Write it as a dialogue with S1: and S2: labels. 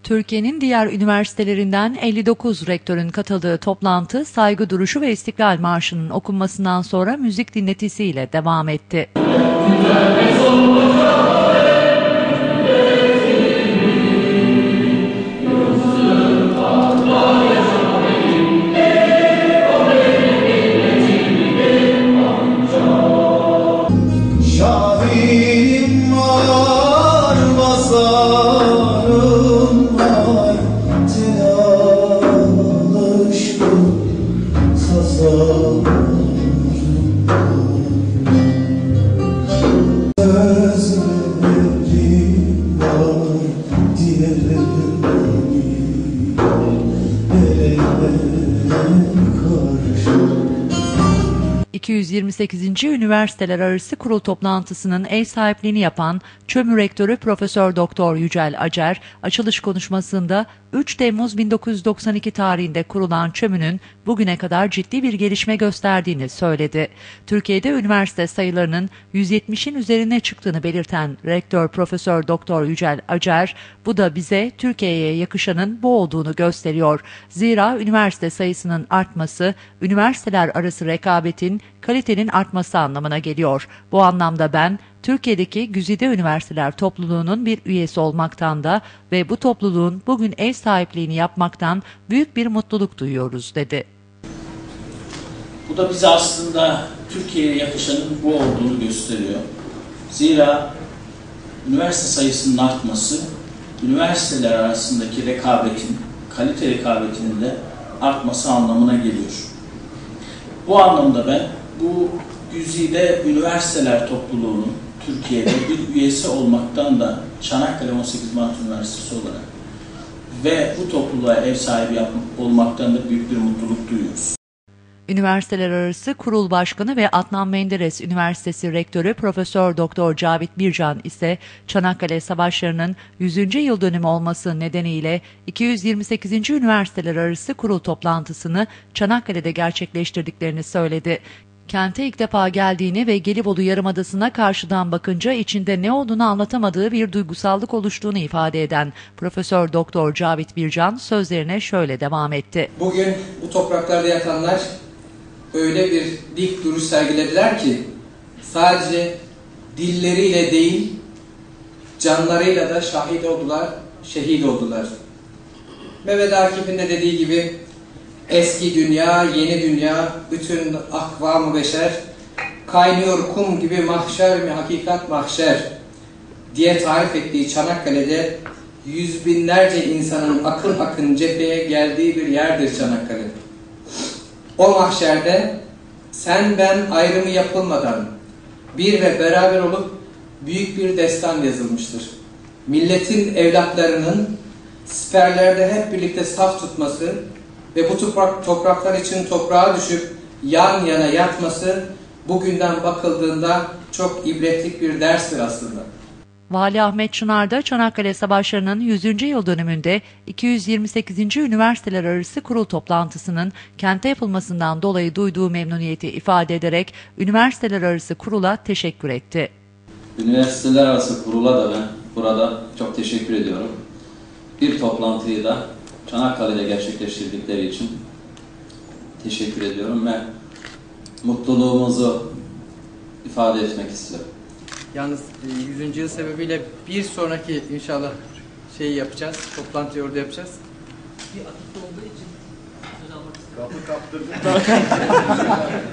S1: Türkiye'nin diğer üniversitelerinden 59 rektörün katıldığı toplantı saygı duruşu ve İstiklal Marşı'nın okunmasından sonra müzik dinletisiyle devam etti.
S2: Şahidim var, mazarım var, alıştım sazalarım. Sözlerim var, dilerim karşı.
S1: 228. Üniversiteler Arası Kurul toplantısının ev sahipliğini yapan ÇÖMÜ Rektörü Profesör Doktor Yücel Acer, açılış konuşmasında 3 Temmuz 1992 tarihinde kurulan ÇÖMÜ'nün bugüne kadar ciddi bir gelişme gösterdiğini söyledi. Türkiye'de üniversite sayılarının 170'in üzerine çıktığını belirten Rektör Profesör Doktor Yücel Acer, bu da bize Türkiye'ye yakışanın bu olduğunu gösteriyor. Zira üniversite sayısının artması, üniversiteler arası rekabetin, kalitenin artması anlamına geliyor. Bu anlamda ben, Türkiye'deki güzide üniversiteler topluluğunun bir üyesi olmaktan da ve bu topluluğun bugün ev sahipliğini yapmaktan büyük bir mutluluk duyuyoruz, dedi.
S3: Bu da bize aslında Türkiye'ye yakışanın bu olduğunu gösteriyor. Zira üniversite sayısının artması, üniversiteler arasındaki rekabetin, kalite rekabetinin de artması anlamına geliyor. Bu anlamda ben bu güzide üniversiteler topluluğunun Türkiye'de bir üyesi olmaktan da Çanakkale 18 Mart Üniversitesi olarak ve bu topluluğa ev sahibi olmaktan da büyük bir mutluluk duyuyoruz.
S1: Üniversiteler Arası Kurul Başkanı ve Adnan Menderes Üniversitesi Rektörü Profesör Doktor Cavit Bircan ise Çanakkale Savaşları'nın 100. yıl dönümü olması nedeniyle 228. Üniversiteler Arası Kurul toplantısını Çanakkale'de gerçekleştirdiklerini söyledi. Kente ilk defa geldiğini ve Gelibolu Yarımadası'na karşıdan bakınca içinde ne olduğunu anlatamadığı bir duygusallık oluştuğunu ifade eden Profesör Doktor Cavit Bircan sözlerine şöyle devam etti.
S4: Bugün bu topraklarda yatanlar öyle bir dik duruş sergilediler ki sadece dilleriyle değil canlarıyla da şahit oldular, şehit oldular. Mehmet Akif'in de dediği gibi eski dünya, yeni dünya, bütün akvam-ı beşer, kaynıyor kum gibi mahşer mi hakikat mahşer diye tarif ettiği Çanakkale'de yüz binlerce insanın akın akın cepheye geldiği bir yerdir Çanakkale. O mahşerde sen ben ayrımı yapılmadan bir ve beraber olup büyük bir destan yazılmıştır. Milletin evlatlarının siperlerde hep birlikte saf tutması ve bu topraklar için toprağa düşüp yan yana yatması bugünden bakıldığında çok ibretlik bir derstir aslında.
S1: Vali Ahmet Çınar da Çanakkale Savaşları'nın 100. yıl dönümünde 228. Üniversiteler Arası Kurul toplantısının kente yapılmasından dolayı duyduğu memnuniyeti ifade ederek Üniversiteler Arası Kurul'a teşekkür etti.
S5: Üniversiteler Arası Kurul'a da ben burada çok teşekkür ediyorum. Bir toplantıyı da Çanakkale'de gerçekleştirdikleri için teşekkür ediyorum ve mutluluğumuzu ifade etmek istiyorum.
S6: Yalnız 100. yıl sebebiyle bir sonraki inşallah şeyi yapacağız, toplantıyı orada yapacağız. Bir atıfta olduğu için söz almak istiyorum. Kapı kaptırdım.